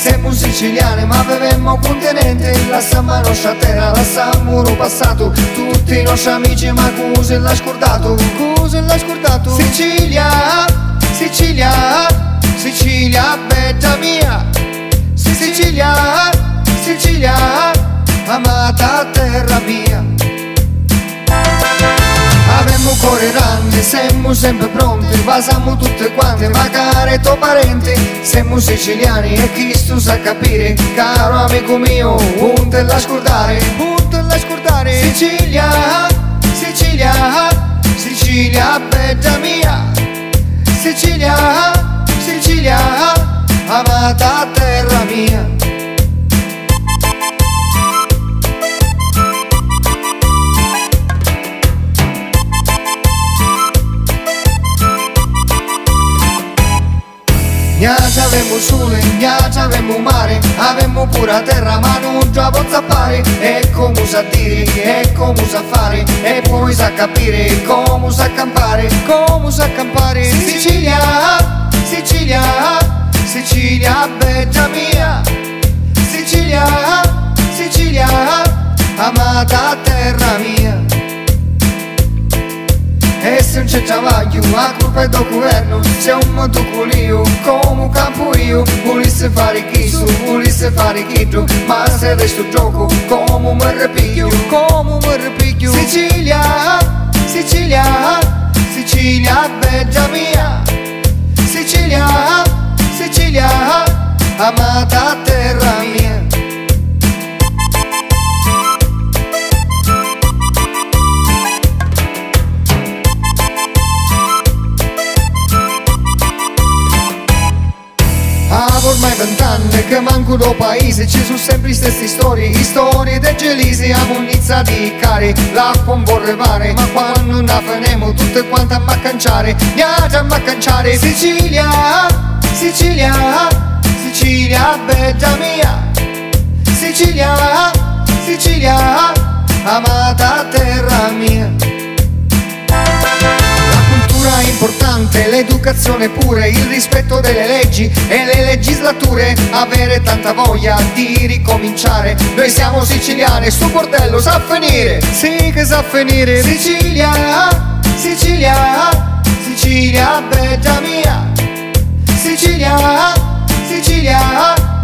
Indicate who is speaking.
Speaker 1: Siamo siciliani ma bevemmo continente, lasciamo la nostra terra, lasciamo il passato, tutti i nostri amici ma cosa l'ha scordato, cosa l'ha scordato? Sicilia, Sicilia, Sicilia, bella mia, Sicilia, Sicilia, amata terra mia. Avemmo cuore grande, siamo sempre pronti, pasiamo tutte quante, magari tuoi parenti. Siamo siciliani e chi tu sa capire, caro amico mio, non te la scordare, non te la scordare. Sicilia, Sicilia, Sicilia, bella mia, Sicilia, Sicilia, amata terra mia. Gnaccia avemmo sole, gnaccia avemmo mare, avemmo pura terra ma non già pozza fare. E come sa dire, e come sa fare, e poi sa capire come sa campare, come sa campare. Sicilia, Sicilia, Sicilia, bella mia, Sicilia, Sicilia, amata terra mia. E se non c'è travaglio, a colpa è del governo, c'è un mondo colio, come campo io. Volesse fare chiso, volesse fare chitto, ma se resto gioco, come mi ripiglio, come mi ripiglio. Sicilia, Sicilia, Sicilia, bella mia, Sicilia, Sicilia, amata terra mia. Ormai 20 anni che manco do paese, ci sono sempre le stesse storie dei gelisi, a munizza di cari, l'acqua non vorrei fare, ma quando non finemo tutte quante a maccanciare, viaggia a maccanciare. Sicilia, Sicilia, Sicilia, bella mia, Sicilia, Sicilia, amata terra mia. È importante, l'educazione pure, il rispetto delle leggi e le legislature, avere tanta voglia di ricominciare. Noi siamo siciliani, sto bordello sa finire, sì che sa finire. Sicilia, Sicilia, Sicilia, bella mia, Sicilia, Sicilia,